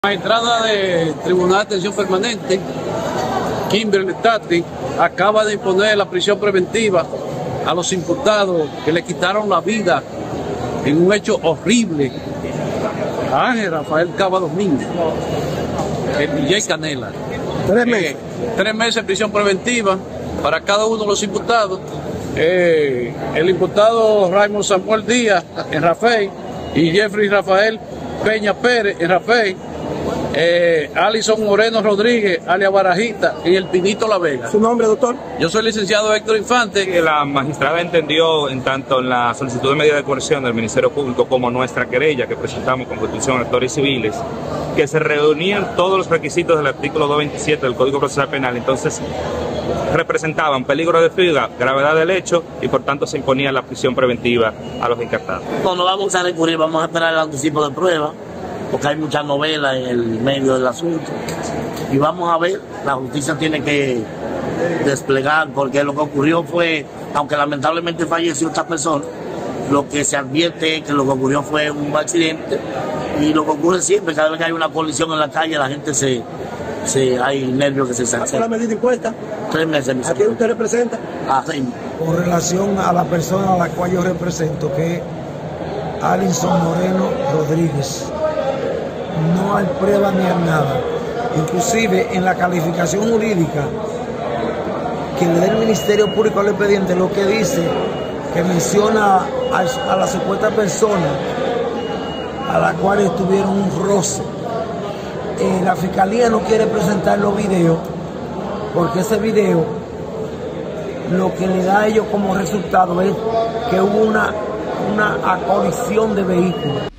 Magistrada del Tribunal de Atención Permanente, Kimberly Tati, acaba de imponer la prisión preventiva a los imputados que le quitaron la vida en un hecho horrible a Ángel Rafael Cava Domínguez, el DJ Canela. 3 meses. 3 meses de prisión preventiva para cada uno de los imputados. El imputado Raymond Samuel Díaz en Rafey y Jeffrey Rafael Peña Pérez en Rafey. Alison Moreno Rodríguez, alias Barajita, en el Pinito La Vega. ¿Su nombre, doctor? Yo soy el licenciado Héctor Infante. La magistrada entendió, en tanto en la solicitud de medida de coerción del Ministerio Público como nuestra querella que presentamos con Constitución de Actores Civiles, que se reunían todos los requisitos del artículo 227 del Código Procesal Penal. Entonces, representaban peligro de fuga, gravedad del hecho y por tanto se imponía la prisión preventiva a los encartados. Cuando vamos a recurrir, vamos a esperar el anticipo de prueba, porque hay mucha novela en el medio del asunto. Y vamos a ver, la justicia tiene que desplegar, porque lo que ocurrió fue, aunque lamentablemente falleció esta persona, lo que se advierte es que lo que ocurrió fue un accidente, y lo que ocurre siempre, cada vez que hay una colisión en la calle, la gente hay nervios que se ¿Hace la medida impuesta? 3 meses. ¿A quién usted representa? A Raymond. Con relación a la persona a la cual yo represento, que es Alison Moreno Rodríguez, no hay prueba ni hay nada. Inclusive en la calificación jurídica que le da el Ministerio Público al expediente, lo que dice, que menciona a la supuesta persona a la cual tuvieron un roce. La Fiscalía no quiere presentar los videos, porque ese video lo que le da a ellos como resultado es que hubo una colisión de vehículos.